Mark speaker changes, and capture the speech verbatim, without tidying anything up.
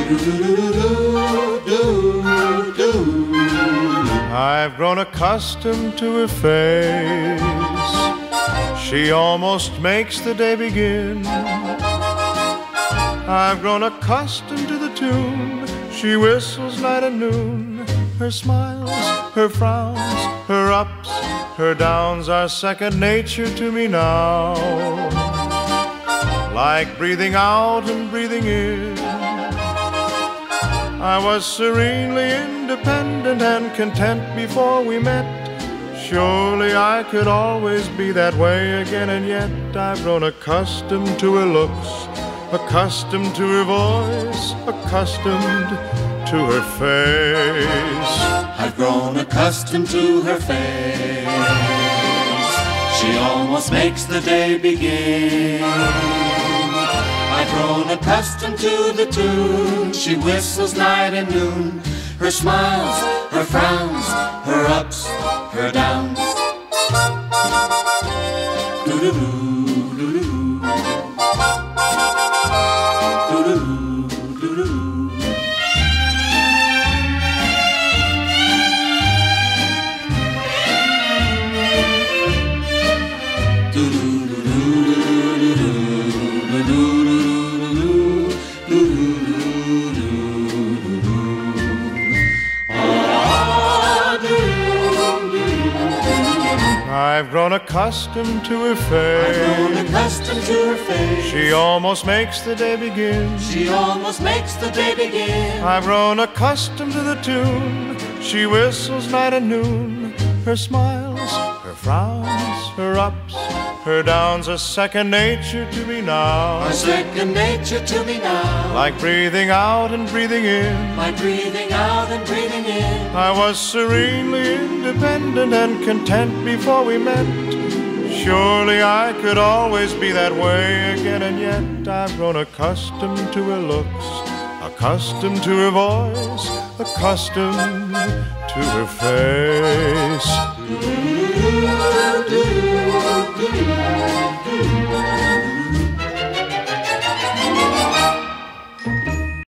Speaker 1: I've grown accustomed to her face. She almost makes the day begin. I've grown accustomed to the tune she whistles night and noon. Her smiles, her frowns, her ups, her downs are second nature to me now. Like breathing out and breathing in. I was serenely independent and content before we met. Surely I could always be that way again, and yet I've grown accustomed to her looks, accustomed to her voice, accustomed to her face.
Speaker 2: I've grown accustomed to her face. She almost makes the day begin. I've grown accustomed to the tune she whistles night and noon. Her smiles, her frowns, her ups, her downs. Doo-doo-doo.
Speaker 1: I've grown accustomed to her face.
Speaker 2: I've grown accustomed to her face.
Speaker 1: She almost makes the day begin.
Speaker 2: She almost makes the day begin.
Speaker 1: I've grown accustomed to the tune she whistles night and noon. Her smiles, her frowns, her ups, her downs are second nature to me now.
Speaker 2: Are second nature to me now.
Speaker 1: Like breathing out and breathing in.
Speaker 2: Like breathing out and breathing in.
Speaker 1: I was serenely independent and content before we met. Surely I could always be that way again, and yet I've grown accustomed to her looks, accustomed to her voice, accustomed to her face.